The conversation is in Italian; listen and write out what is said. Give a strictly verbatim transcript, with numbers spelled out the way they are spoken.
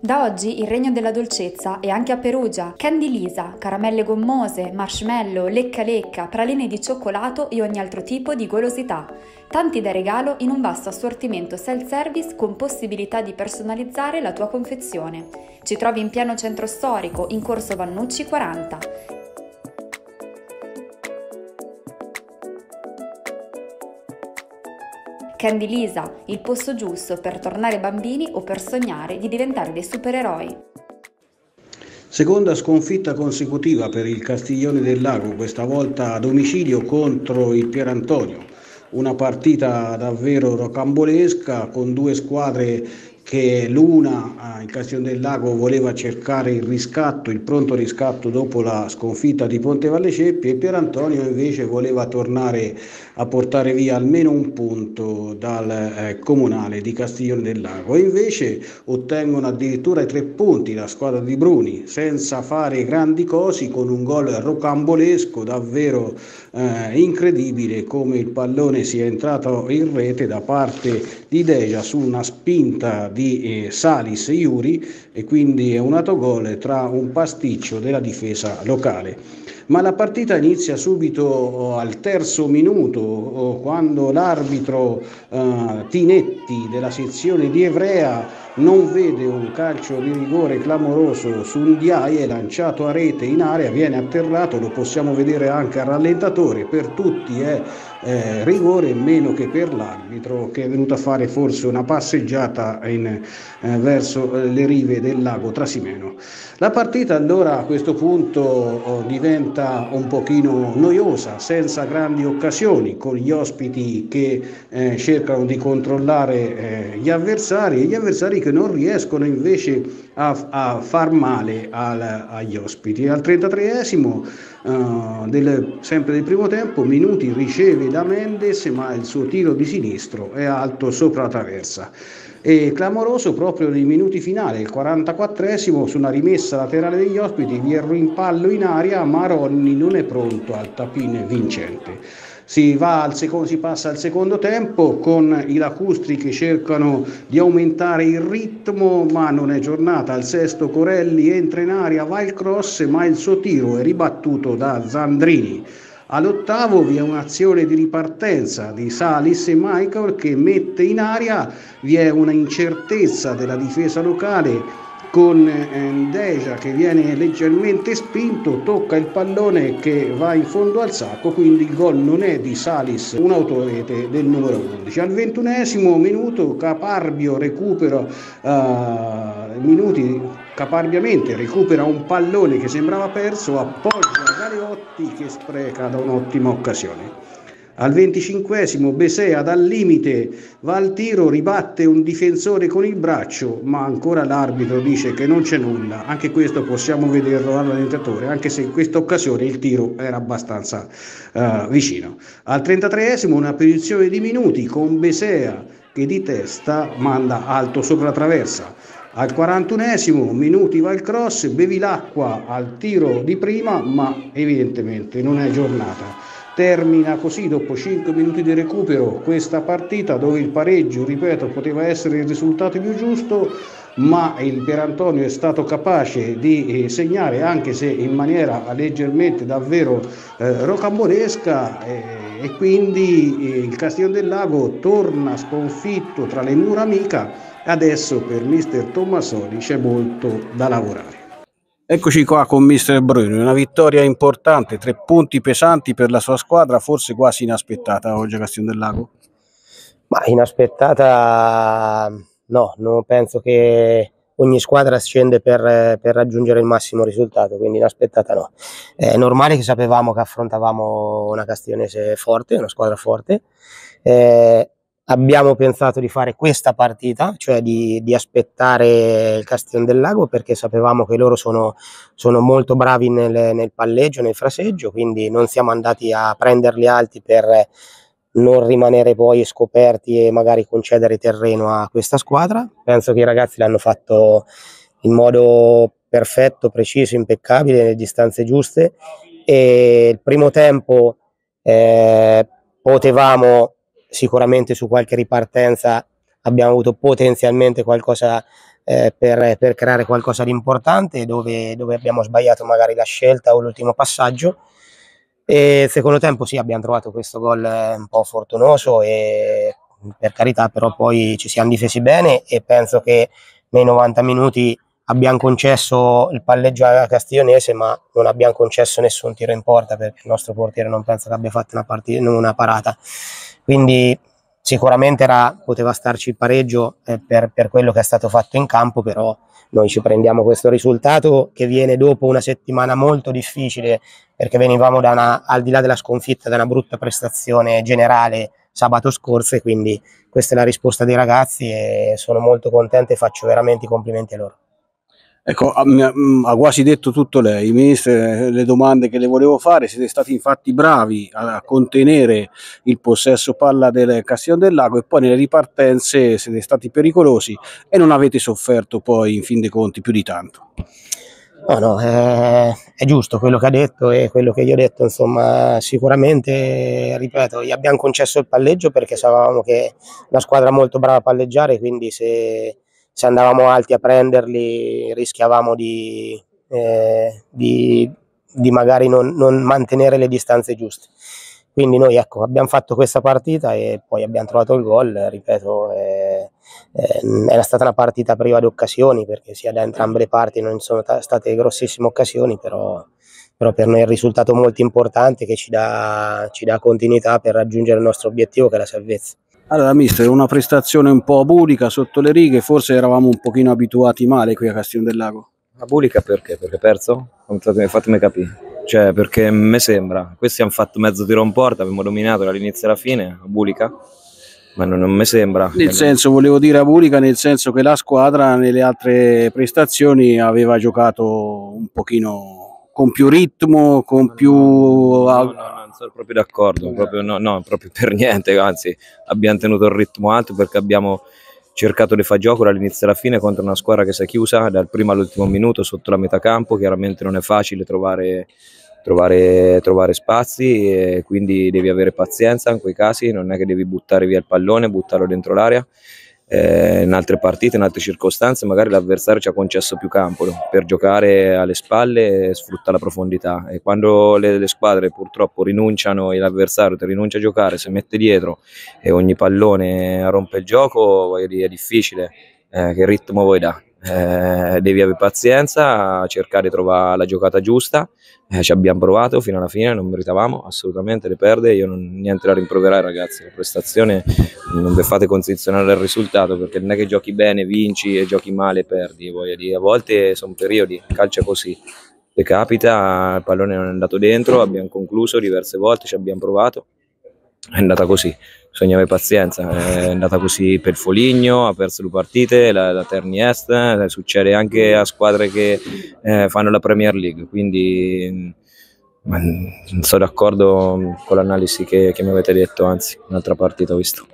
Da oggi il regno della dolcezza è anche a Perugia. Candy Lisa, caramelle gommose, marshmallow, lecca lecca, praline di cioccolato e ogni altro tipo di golosità. Tanti da regalo in un vasto assortimento self-service con possibilità di personalizzare la tua confezione. Ci trovi in pieno centro storico, in corso Vannucci quaranta. Candy Lisa, il posto giusto per tornare bambini o per sognare di diventare dei supereroi. Seconda sconfitta consecutiva per il Castiglione del Lago, questa volta a domicilio contro il Pierantonio. Una partita davvero rocambolesca con due squadre che l'una, il Castiglione del Lago, voleva cercare il riscatto, il pronto riscatto dopo la sconfitta di Ponte Valle Ceppi, e Pierantonio invece voleva tornare a portare via almeno un punto dal eh, comunale di Castiglione del Lago, e invece ottengono addirittura i tre punti la squadra di Bruni senza fare grandi cosi, con un gol rocambolesco davvero eh, incredibile, come il pallone sia entrato in rete da parte di Deja su una spinta di eh, Salis Iuri, e quindi è un autogol tra un pasticcio della difesa locale. Ma la partita inizia subito al terzo minuto, quando l'arbitro eh, Tinetti della sezione di Evrea non vede un calcio di rigore clamoroso su un Ndiaye lanciato a rete in area, viene atterrato, lo possiamo vedere anche al rallentatore. Per tutti è eh, rigore, meno che per l'arbitro, che è venuto a fare forse una passeggiata in, eh, verso le rive del lago Trasimeno. La partita allora a questo punto oh, diventa un pochino noiosa, senza grandi occasioni, con gli ospiti che eh, cercano di controllare eh, gli avversari, e gli avversari che non riescono invece a, a far male al, agli ospiti. Al trentatreesimo uh, del, sempre del primo tempo, Minuti riceve da Mendes, ma il suo tiro di sinistro è alto sopra la traversa. E clamoroso proprio nei minuti finali, il quarantaquattresimo, su una rimessa laterale degli ospiti vi è il rimpallo in aria, ma Ronni non è pronto al tapin vincente. Si, va al secondo, si passa al secondo tempo con i lacustri che cercano di aumentare il ritmo, ma non è giornata. Al sesto Corelli entra in aria, va il cross, ma il suo tiro è ribattuto da Zandrini. All'ottavo vi è un'azione di ripartenza di Salis e Michael che mette in aria, vi è una incertezza della difesa locale con eh, Deja che viene leggermente spinto, tocca il pallone che va in fondo al sacco, quindi il gol non è di Salis, un autorete del numero undici. Al ventunesimo minuto Caparbio recupera uh, minuti caparbiamente recupera un pallone che sembrava perso, appoggia Galeotti che spreca da un'ottima occasione. Al venticinquesimo Besea dal limite va al tiro, ribatte un difensore con il braccio, ma ancora l'arbitro dice che non c'è nulla. Anche questo possiamo vederlo all'allentatore, anche se in questa occasione il tiro era abbastanza uh, vicino. Al trentatreesimo una posizione di Minuti con Besea che di testa manda alto sopra la traversa. Al quarantunesimo Minuti va il cross, Bevilacqua al tiro di prima, ma evidentemente non è giornata. Termina così, dopo cinque minuti di recupero, questa partita, dove il pareggio, ripeto, poteva essere il risultato più giusto, ma il Pierantonio è stato capace di segnare, anche se in maniera leggermente davvero eh, rocambolesca, eh, e quindi eh, il Castiglione del Lago torna sconfitto tra le mura amica. Adesso per mister Tommasoli c'è molto da lavorare. Eccoci qua con mister Bruno, una vittoria importante, tre punti pesanti per la sua squadra, forse quasi inaspettata oggi a Castiglione del Lago. Ma inaspettata no, non penso che ogni squadra scende per, per raggiungere il massimo risultato, quindi inaspettata no. È normale che sapevamo che affrontavamo una castiglionese forte, una squadra forte. Eh, Abbiamo pensato di fare questa partita, cioè di, di aspettare il Castiglione del Lago, perché sapevamo che loro sono, sono molto bravi nel, nel palleggio, nel fraseggio, quindi non siamo andati a prenderli alti per non rimanere poi scoperti e magari concedere terreno a questa squadra. Penso che i ragazzi l'hanno fatto in modo perfetto, preciso, impeccabile, nelle distanze giuste, e il primo tempo eh, potevamo sicuramente, su qualche ripartenza abbiamo avuto potenzialmente qualcosa eh, per, per creare qualcosa di importante dove, dove abbiamo sbagliato magari la scelta o l'ultimo passaggio. E secondo tempo sì, abbiamo trovato questo gol un po' fortunoso e per carità, però poi ci siamo difesi bene e penso che nei novanta minuti abbiamo concesso il palleggio alla Castiglionese, ma non abbiamo concesso nessun tiro in porta perché il nostro portiere non penso che abbia fatto una, partita, una parata. Quindi sicuramente era, poteva starci il pareggio eh, per, per quello che è stato fatto in campo, però noi ci prendiamo questo risultato che viene dopo una settimana molto difficile perché venivamo da una, al di là della sconfitta, da una brutta prestazione generale sabato scorso, e quindi questa è la risposta dei ragazzi e sono molto contento e faccio veramente i complimenti a loro. Ecco, ha, ha quasi detto tutto lei, Mister, le domande che le volevo fare. Siete stati infatti bravi a contenere il possesso palla del Castiglione del Lago e poi nelle ripartenze siete stati pericolosi e non avete sofferto poi in fin dei conti più di tanto. No, no, è, è giusto quello che ha detto e quello che io ho detto, insomma, sicuramente, ripeto, gli abbiamo concesso il palleggio perché sapevamo che è una squadra molto brava a palleggiare, quindi se, se andavamo alti a prenderli rischiavamo di, eh, di, di magari non, non mantenere le distanze giuste. Quindi noi ecco, abbiamo fatto questa partita e poi abbiamo trovato il gol, ripeto, eh, eh, era stata una partita priva di occasioni perché sia da entrambe le parti non sono state grossissime occasioni, però, però per noi è il risultato molto importante che ci dà, ci dà continuità per raggiungere il nostro obiettivo che è la salvezza. Allora Mister, una prestazione un po' abulica sotto le righe, forse eravamo un pochino abituati male qui a Castiglione del Lago. Abulica perché? Perché perso? Fatemi capire. Cioè, perché me sembra, questi hanno fatto mezzo tiro in porta, abbiamo dominato dall'inizio alla fine, abulica, ma non, non mi sembra. Nel senso, volevo dire abulica, nel senso che la squadra nelle altre prestazioni aveva giocato un pochino con più ritmo, con più... No, no, no, non sono proprio d'accordo, proprio, no, no, proprio per niente, anzi abbiamo tenuto il ritmo alto perché abbiamo cercato di fare gioco dall'inizio alla fine contro una squadra che si è chiusa dal primo all'ultimo minuto sotto la metà campo. Chiaramente non è facile trovare, trovare, trovare spazi e quindi devi avere pazienza in quei casi, non è che devi buttare via il pallone, buttarlo dentro l'area. Eh, in altre partite, in altre circostanze magari l'avversario ci ha concesso più campo per giocare alle spalle e sfrutta la profondità, e quando le, le squadre purtroppo rinunciano e l'avversario ti rinuncia a giocare, si mette dietro e ogni pallone rompe il gioco, è difficile, eh, che ritmo vuoi dare? Eh, devi avere pazienza, cercare di trovare la giocata giusta. Eh, ci abbiamo provato fino alla fine, non meritavamo assolutamente le perde. Io non niente da rimproverare, ragazzi, la prestazione non vi fate condizionare il risultato, perché non è che giochi bene vinci e giochi male perdi, voglio dire, a volte sono periodi, il calcio è così, le capita, il pallone non è andato dentro, abbiamo concluso diverse volte, ci abbiamo provato, è andata così. Bisogna avere pazienza, è andata così per Foligno, ha perso due partite, la, la Terni Est, eh, succede anche a squadre che eh, fanno la Premier League, quindi non sono d'accordo con l'analisi che, che mi avete detto, anzi un'altra partita ho visto.